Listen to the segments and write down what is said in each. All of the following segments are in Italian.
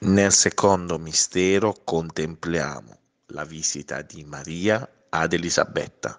Nel secondo mistero contempliamo la visita di Maria ad Elisabetta.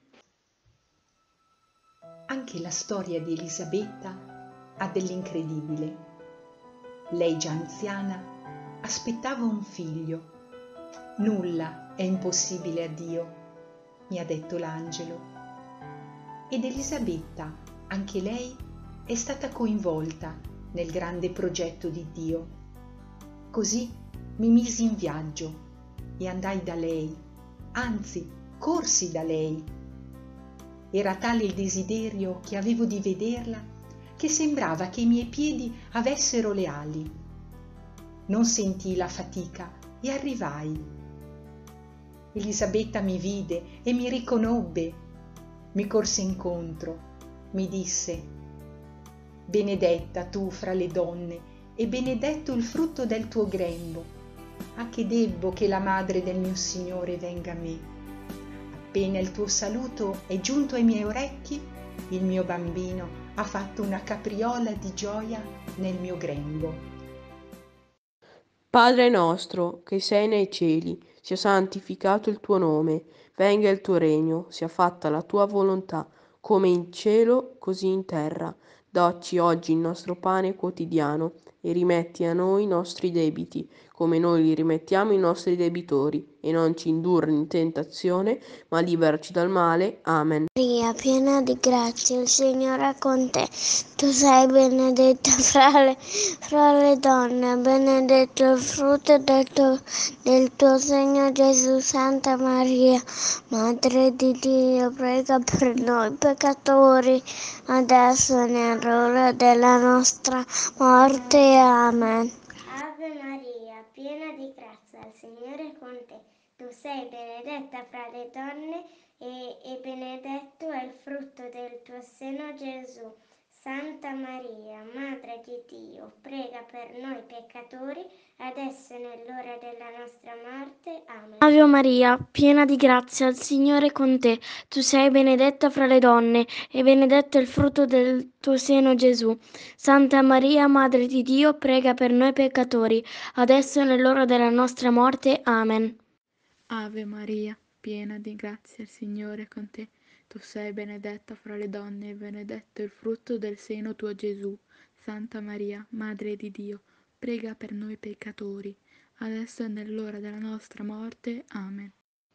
Anche la storia di Elisabetta ha dell'incredibile. Lei già anziana aspettava un figlio. Nulla è impossibile a Dio, mi ha detto l'angelo. Ed Elisabetta, anche lei, è stata coinvolta nel grande progetto di Dio. Così mi misi in viaggio e andai da lei, anzi, corsi da lei. Era tale il desiderio che avevo di vederla che sembrava che i miei piedi avessero le ali. Non sentii la fatica e arrivai. Elisabetta mi vide e mi riconobbe. Mi corse incontro, mi disse: benedetta tu fra le donne e benedetto il frutto del tuo grembo. A che debbo che la madre del mio Signore venga a me? Appena il tuo saluto è giunto ai miei orecchi, il mio bambino ha fatto una capriola di gioia nel mio grembo. Padre nostro, che sei nei cieli, sia santificato il tuo nome, venga il tuo regno, sia fatta la tua volontà, come in cielo, così in terra. Dacci oggi il nostro pane quotidiano e rimetti a noi i nostri debiti, come noi li rimettiamo ai nostri debitori, e non ci indurre in tentazione, ma liberaci dal male. Amen. Maria, piena di grazia, il Signore è con te. Tu sei benedetta fra le donne, benedetto il frutto del tuo seno, Gesù. Santa Maria, Madre di Dio, prega per noi peccatori, adesso e nell'ora della nostra morte. Amen. Ave Maria, piena di grazia, il Signore è con te. Tu sei benedetta fra le donne e benedetto è il frutto del tuo seno, Gesù. Santa Maria, Madre di Dio, prega per noi peccatori, adesso e nell'ora della nostra morte. Amen. Ave Maria, piena di grazia, il Signore è con te. Tu sei benedetta fra le donne e benedetto è il frutto del tuo seno, Gesù. Santa Maria, Madre di Dio, prega per noi peccatori, adesso e nell'ora della nostra morte. Amen. Ave Maria, piena di grazia, il Signore è con te. Tu sei benedetta fra le donne e benedetto il frutto del seno tuo, Gesù. Santa Maria, Madre di Dio, prega per noi peccatori, adesso e nell'ora della nostra morte. Amen.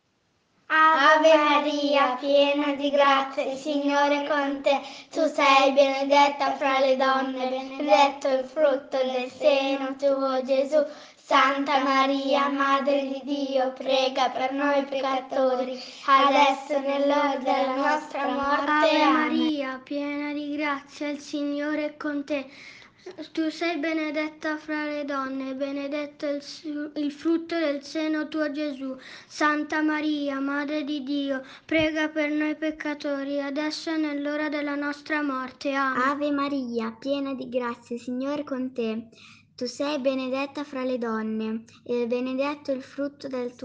Ave Maria, piena di grazia, il Signore è con te. Tu sei benedetta fra le donne, benedetto il frutto del seno tuo, Gesù. Santa Maria, Madre di Dio, prega per noi peccatori, adesso e nell'ora della nostra morte. Ave Amen. Maria, piena di grazia, il Signore è con te. Tu sei benedetta fra le donne, benedetto il frutto del seno tuo, Gesù. Santa Maria, Madre di Dio, prega per noi peccatori, adesso e nell'ora della nostra morte. Amen. Ave Maria, piena di grazia, il Signore è con te. Tu sei benedetta fra le donne, e benedetto il frutto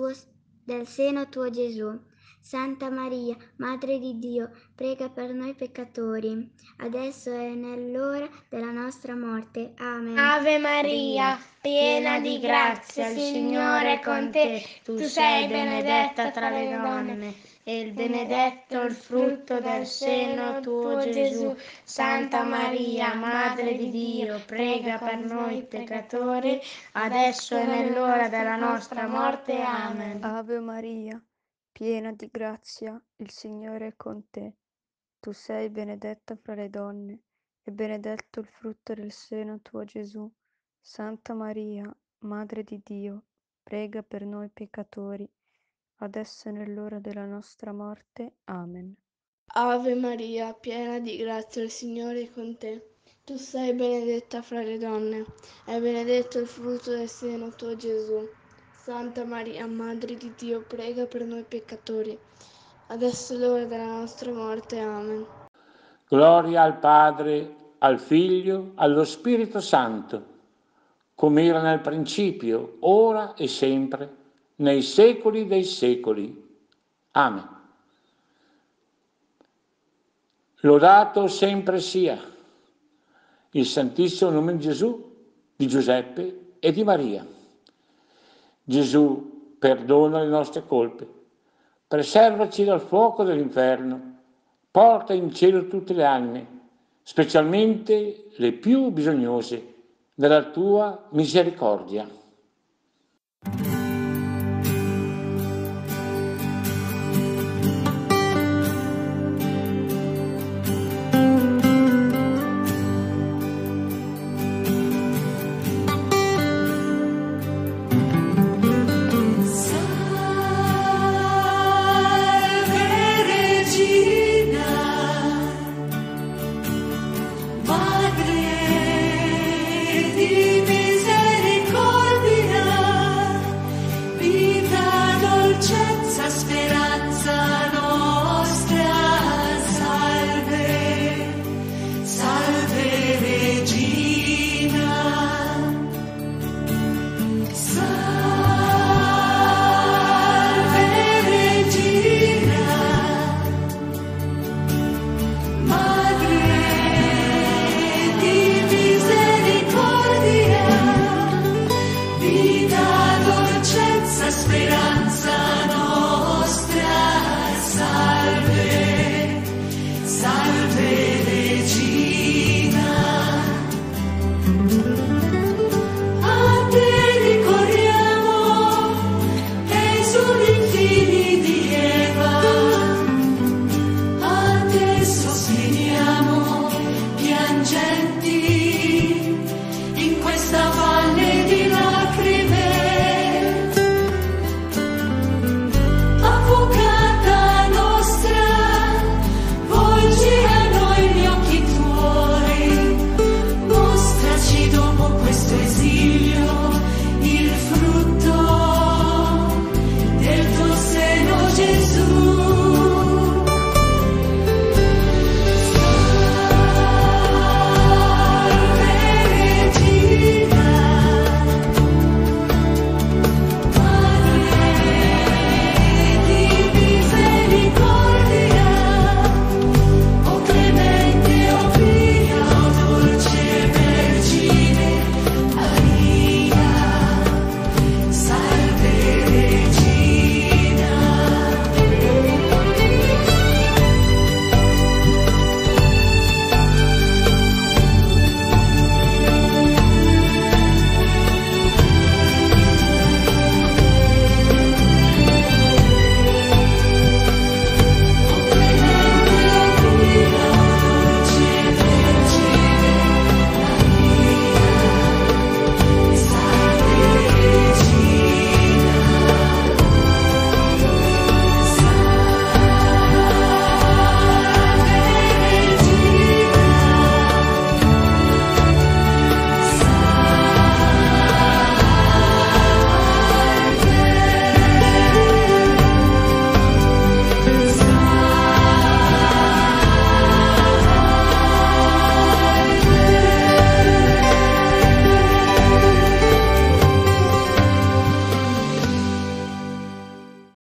del seno tuo, Gesù. Santa Maria, Madre di Dio, prega per noi peccatori, adesso e nell'ora della nostra morte. Amen. Ave Maria, piena di grazia, il Signore è con te. Tu sei benedetta tra le donne e benedetto il frutto del seno tuo, Gesù. Santa Maria, Madre di Dio, prega per noi peccatori, adesso e nell'ora della nostra morte. Amen. Ave Maria, piena di grazia, il Signore è con te. Tu sei benedetta fra le donne e benedetto il frutto del seno tuo, Gesù. Santa Maria, Madre di Dio, prega per noi peccatori, adesso e nell'ora della nostra morte. Amen. Ave Maria, piena di grazia, il Signore è con te. Tu sei benedetta fra le donne, e benedetto il frutto del seno tuo, Gesù. Santa Maria, Madre di Dio, prega per noi peccatori, adesso è l'ora della nostra morte. Amen. Gloria al Padre, al Figlio, allo Spirito Santo, come era nel principio, ora e sempre, nei secoli dei secoli. Amen. Lodato sempre sia il Santissimo nome di Gesù, di Giuseppe e di Maria. Gesù, perdona le nostre colpe, preservaci dal fuoco dell'inferno, porta in cielo tutte le anime, specialmente le più bisognose della tua misericordia.